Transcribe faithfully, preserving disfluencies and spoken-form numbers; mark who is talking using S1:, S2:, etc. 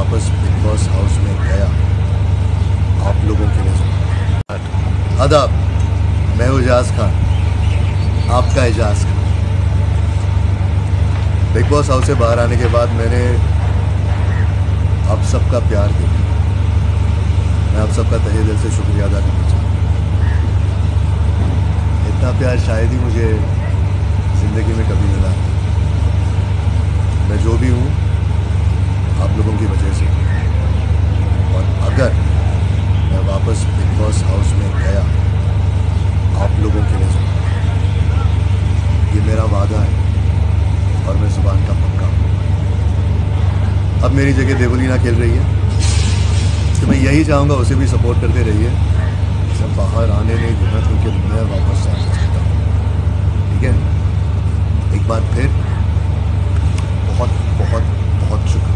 S1: वापस big Boss house में गया आप लोगों के लिए। आदाब, मैं हूँ इजाज़ खान, आपका Ijaz Khan. Bigg Boss house से बाहर आने के बाद मैंने आप सबका प्यार देखा। मैं आप सबका तहे दिल से शुक्रिया अदा करना चाहता हूँ। इतना प्यार शायद ही मुझे ज़िंदगी में कभी मिला। मैं जो भी हूँ आप लोगों की वजह से, और अगर मैं वापस बिग बॉस हाउस में गया आप लोगों के लिए, ये मेरा वादा है और मैं जुबान का पक्का हूँ। अब मेरी जगह देवलीना खेल रही है, तो मैं यही चाहूँगा उसे भी सपोर्ट करते रहिए। सब बाहर आने नहीं देना, क्योंकि मैं वापस आना चाहता हूँ। ठीक है, एक बार फिर बहुत बहुत बहुत शुक्रिया।